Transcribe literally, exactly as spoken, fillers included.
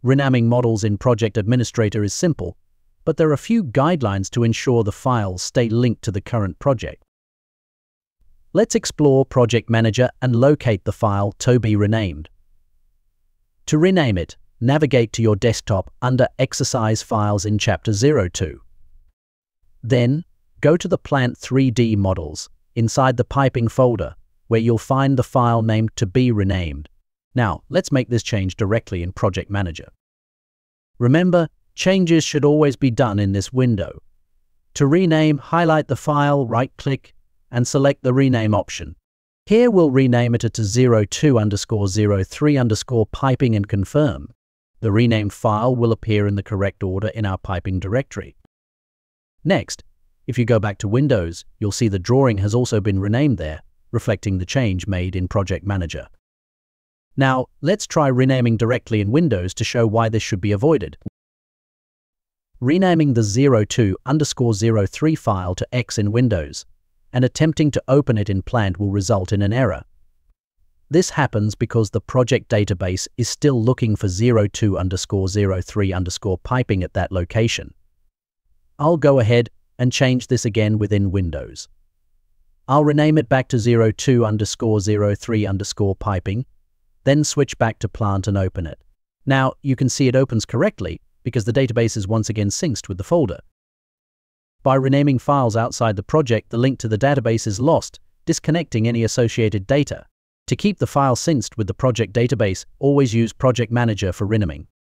Renaming models in Project Administrator is simple, but there are a few guidelines to ensure the files stay linked to the current project. Let's explore Project Manager and locate the file to be renamed. To rename it, navigate to your desktop under Exercise Files in Chapter zero two. Then, go to the Plant three D Models inside the Piping folder, where you'll find the file named To Be Renamed. Now, let's make this change directly in Project Manager. Remember, changes should always be done in this window. To rename, highlight the file, right-click, and select the Rename option. Here we'll rename it to zero two underscore zero three underscore piping and confirm. The renamed file will appear in the correct order in our piping directory. Next, if you go back to Windows, you'll see the drawing has also been renamed there, reflecting the change made in Project Manager. Now, let's try renaming directly in Windows to show why this should be avoided. Renaming the zero two underscore zero three file to X in Windows and attempting to open it in Plant will result in an error. This happens because the project database is still looking for zero two underscore zero three underscore piping at that location. I'll go ahead and change this again within Windows. I'll rename it back to zero two underscore zero three underscore piping, then switch back to Plant and open it. Now, you can see it opens correctly because the database is once again synced with the folder. By renaming files outside the project, the link to the database is lost, disconnecting any associated data. To keep the file synced with the project database, always use Project Manager for renaming.